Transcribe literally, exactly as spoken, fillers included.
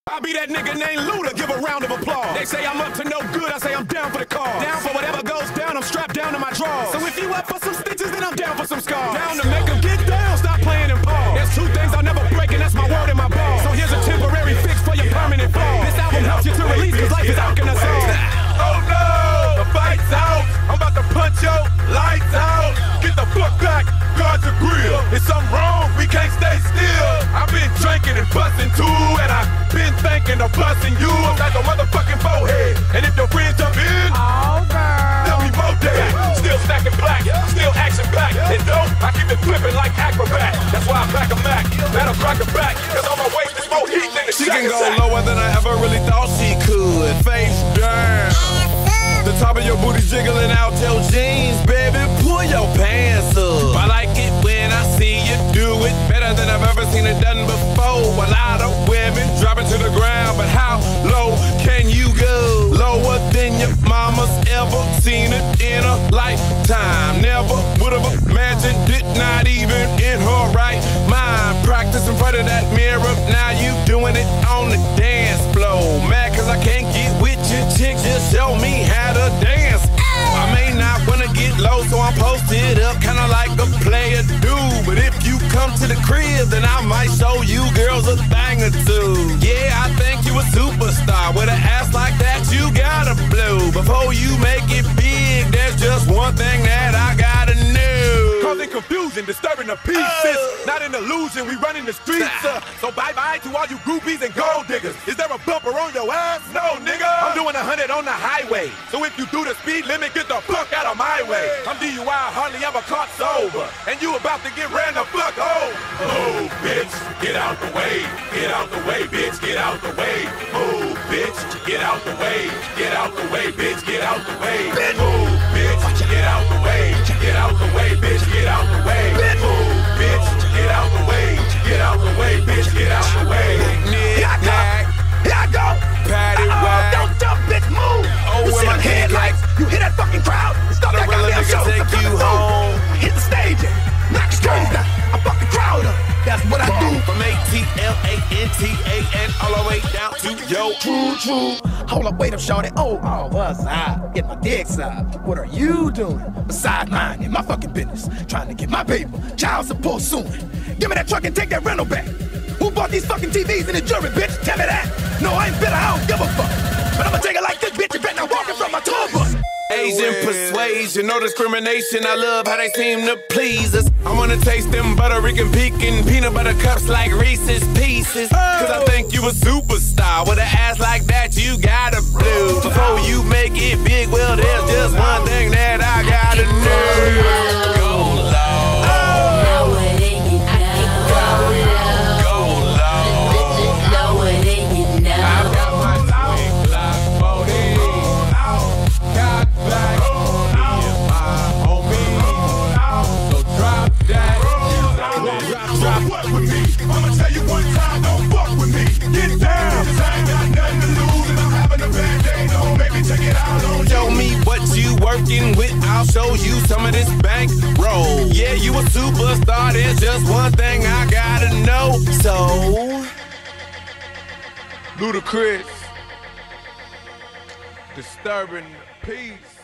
I be that nigga named Luda, give a round of applause. They say I'm up to no good, I say I'm down for the cause. Down for whatever goes down, I'm strapped down to my drawers. So if you up for some stitches, then I'm down for some scars. Down to make them get down, stop playing and pause. There's two things I'll never break, and that's my word and my ball. So here's a temporary fix for your permanent fall. This album helps you to release, cause life is out in us all. Oh no, the fight's out. I'm about to punch your lights out. Get the fuck back, guard your grill. If something wrong, we can't stay still. I've been drinking and busting too, and I've been thinking of busting you like a motherfucking forehead. And if your friends jump in, oh girl, they'll be both dead. Still stacking black, still action packed. And dope, I keep it flipping like acrobat. That's why I pack a Mac, that'll crack a back. Cause on my waist is more heat than the She can go lower than I ever really thought she could. Face down, the top of your booty jiggling out your jeans, baby, pull your pants up. I like it when I see you do it better than I've ever seen it done before. A lot of women drop it to the ground, but how low can you go? Lower than your mama's ever seen it in a lifetime. Never would've imagined it, not even in her right mind. Practice in front of that mirror, now you doing it on the dance floor. Mad cause I can't get with your chick, just show me how to dance. I may not wanna get low, so I'm posted up, kinda like a player do. But if you come to the crib, then I might show you girls a thing or two. Yeah, I think you a superstar. With an ass like that, you gotta blow. Before you make it big, there's just one thing that I gotta know. Causing confusion, disturbing the peace. Uh, Not an illusion, we running the streets. Uh, so bye-bye to all you groupies and gold diggers. Is there a bumper on your ass? No, nigga. I'm doing a hundred on the highway. So if you do the speed limit, get the fuck out of my way. I'm D U I, hardly ever caught sober. And you about to get ran the fuck over. Oh, bitch, get out the way. Get out the way, bitch, get out the way. Oh, bitch, get out the way. Get out the way, bitch, get out the way. Oh, bitch, get out the way. Get out the way, bitch, get out the way. Oh, bitch, get out the way. Get out the way, bitch, get out the way. Here I go. Here I go. Patty uh-oh, whack. don't jump, bitch, move. Oh, you see them headlights? You hear that fucking crowd? Stop that goddamn show. Take you home. Hit the stage and knock straight down. I fuck the crowd up. That's what I do. From A T L A N T A N all the way down to yo. True, true. Hold up, wait up, shorty. Oh, oh, what's up? Get my dick sucked. What are you doing? Besides mine in my fucking business. Trying to get my paper. Child support soon. Give me that truck and take that rental back. Who bought these fucking T Vs in the jury, bitch? Tell me that. No, I ain't bitter. I don't give a fuck. But I'ma take it like this, bitch. You better not walk in from my tour bus. Asian persuasion, no discrimination. I love how they seem to please us. I wanna taste them Puerto Rican pecan peanut butter cups like Reese's Pieces. Cause I think you a superstar. With an ass like that, you gotta blow. Before you make it big, well, there's just one thing that I gotta know. Go low. Know it and you know. Go low. Bitches know it and you know. I got my swing block booty. Got back. Me and my homie. So drop that. Drop what with me? I'ma tell you one time, don't fuck with me. Get down. Cause I ain't got nothing to lose and I'm having a bad day. Don't make me take it out on you. Show me what you working with, I'll show you some of this bank roll. Yeah, you a superstar, there's just one thing I gotta know. So, Ludacris, disturbing peace.